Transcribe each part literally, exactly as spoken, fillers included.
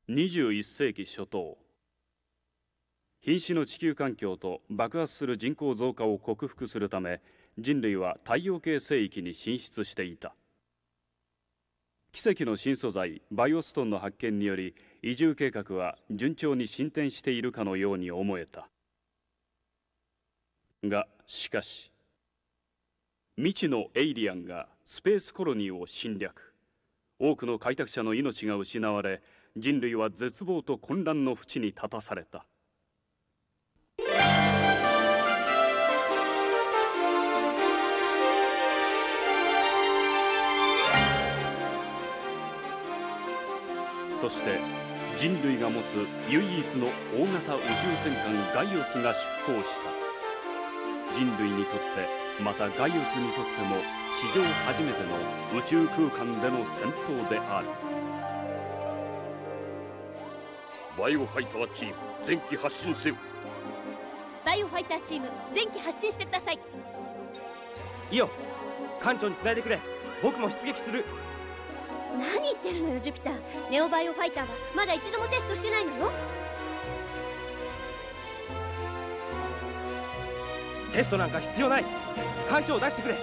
にじゅういっせいき初頭、瀕死の地球環境と爆発する人口増加を克服するため、人類は太陽系星域に進出していた。奇跡の新素材バイオストンの発見により、移住計画は順調に進展しているかのように思えた。がしかし、未知のエイリアンがスペースコロニーを侵略。多くの開拓者の命が失われ、人類は絶望と混乱の淵に立たされた。そして人類が持つ唯一の大型宇宙戦艦ガイオスが出港した。人類にとって、またガイオスにとっても史上初めての宇宙空間での戦闘である。 バイオファイターチーム前期発進せよ。 バイオファイターチーム前期発進してください。 いいよ、艦長につないでくれ。僕も出撃する。 何言ってるのよジュピター。ネオバイオファイターはまだ一度もテストしてないのよ。 テストなんか必要ない。艦長を出してくれ。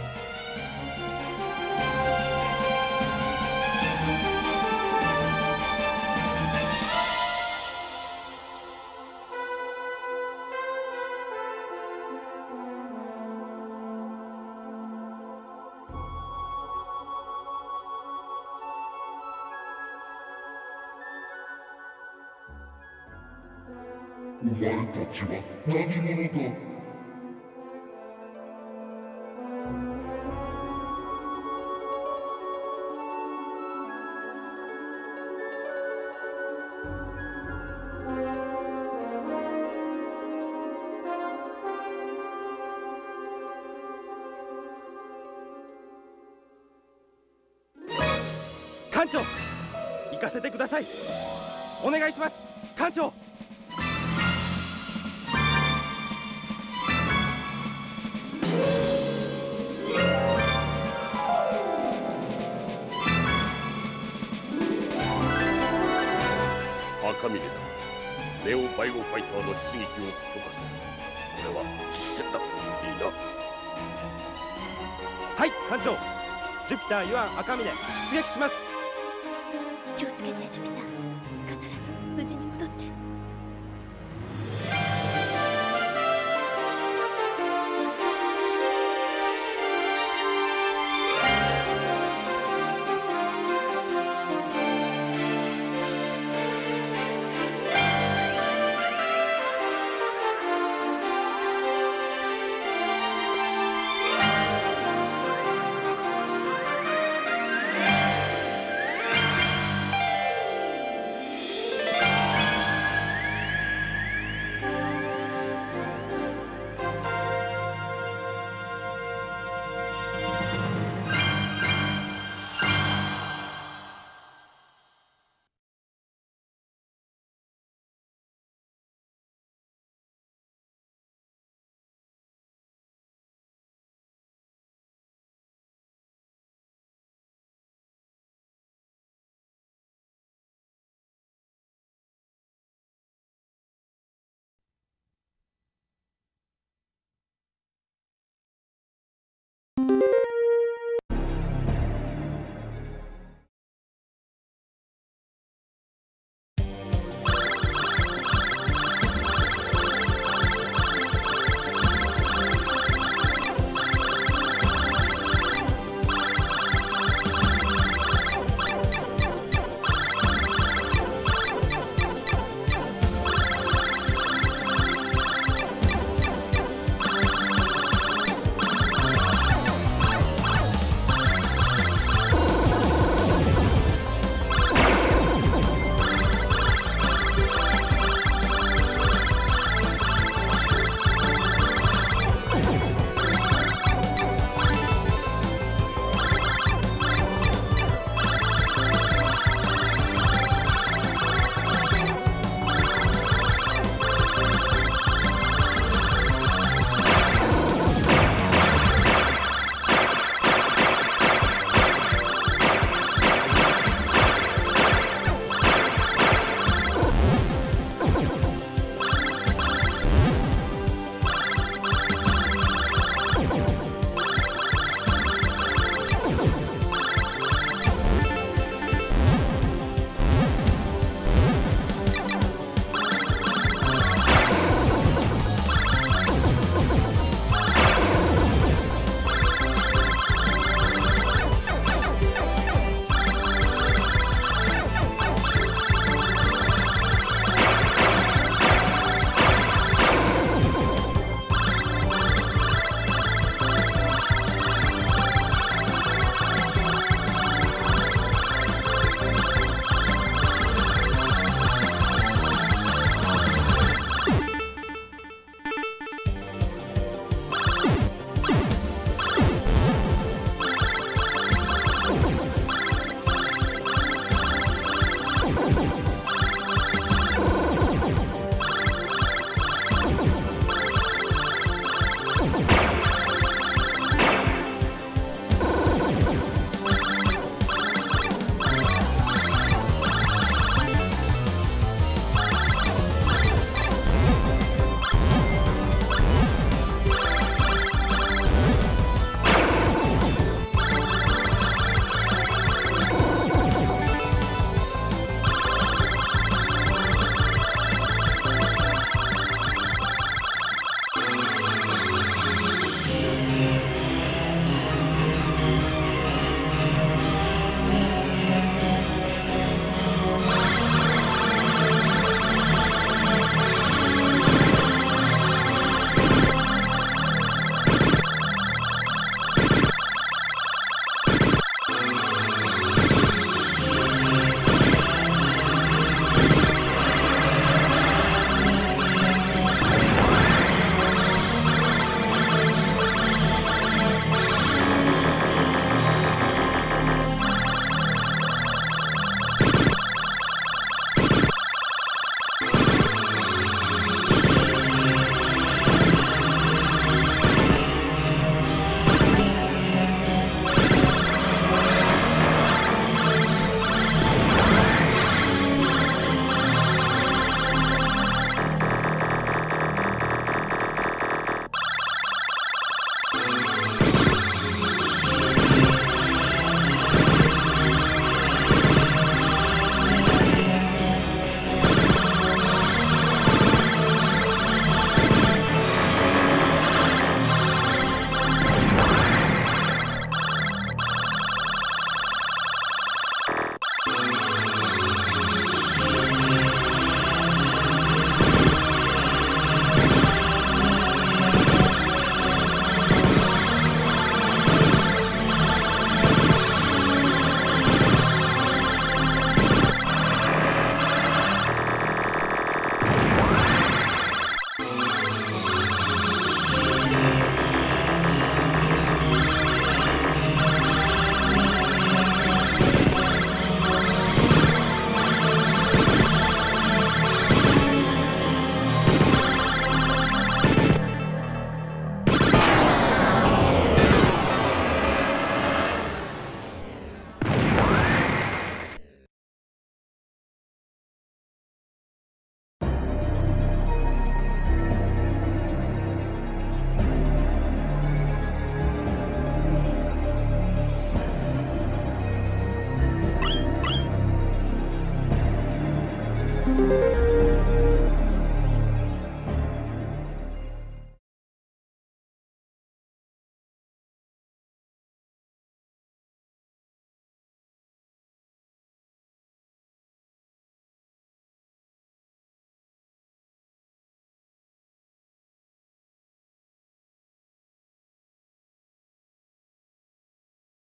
お前たちは何者だ。 艦長、行かせてください。お願いします、艦長。 赤峰だ。ネオバイオファイターの出撃を許可する。これは実戦だ。いいな。 はい、艦長。ジュピター、ユアン、赤峰、出撃します。 気をつけてジュピター。必ず無事に戻って。